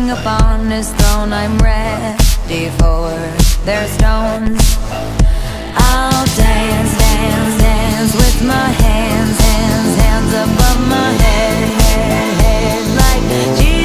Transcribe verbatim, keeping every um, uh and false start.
king upon his throne, I'm ready for their stones. I'll dance, dance, dance with my hands, hands, hands above my head, head, head, like Jesus.